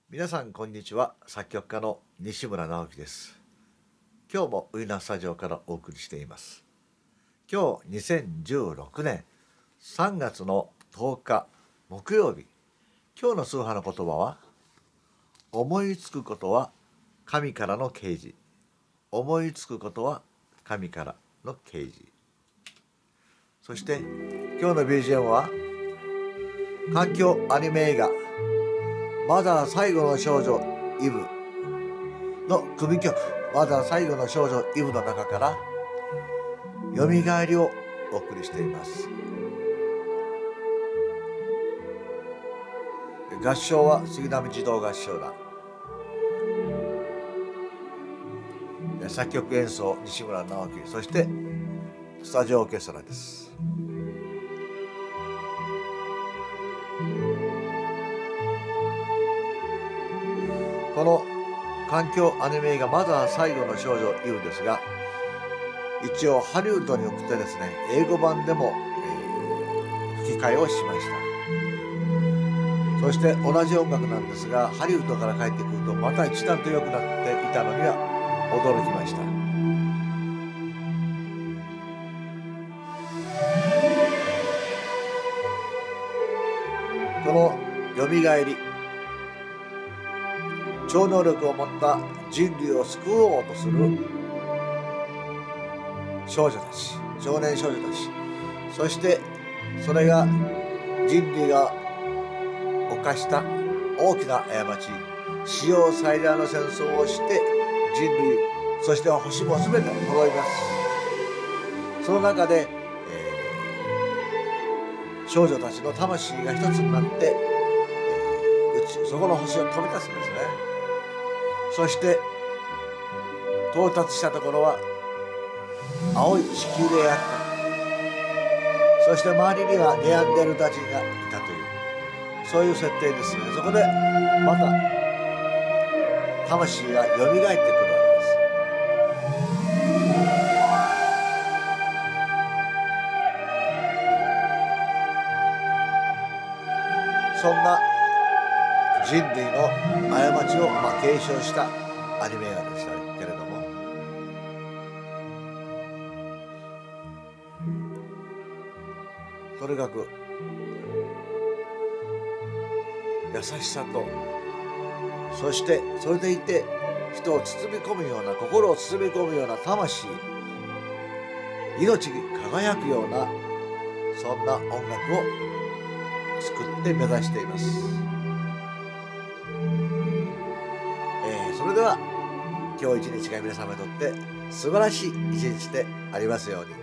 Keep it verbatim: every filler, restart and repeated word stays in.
皆さんこんにちは。作曲家の西村直樹です。今日もウイナースタジオからお送りしています。今日にせんじゅうろくねんさんがつのとおか木曜日。今日の数波の言葉は、思いつくことは神からの啓示。思いつくことは神からの啓示。そして今日の ビージーエム は環境アニメ映画マザー最後の少女イブの組曲、マザー最後の少女イブの中からよみがえりをお送りしています。合唱は杉並児童合唱団、作曲演奏西村直樹、そしてスタジオオーケストラです。この環境アニメ映画マザー最後の少女イブですが、一応ハリウッドに送ってですね、英語版でも、えー、吹き替えをしました。そして同じ音楽なんですが、ハリウッドから帰ってくるとまた一段と良くなっていたのには驚きました。このよみがえり、超能力を持った人類を救おうとする少女たち、少年少女たち、そしてそれが人類が犯した大きな過ち、史上最大の戦争をして人類、そして星も全て滅びます。その中で、えー、少女たちの魂が一つになって、えー、宇宙、そこの星を飛び立つんですね。そして到達したところは青い地球であった。そして周りにはネアンデルタ人がいたという、そういう設定ですね。そこでまた魂がよみがえってくるわけです。そんな人類の過ちをまあ継承したアニメ映画でしたけれども、とにかく優しさと、そしてそれでいて人を包み込むような、心を包み込むような魂、命に輝くような、そんな音楽を作って目指しています。えー、それでは今日一日が皆様にとって素晴らしい一日でありますように。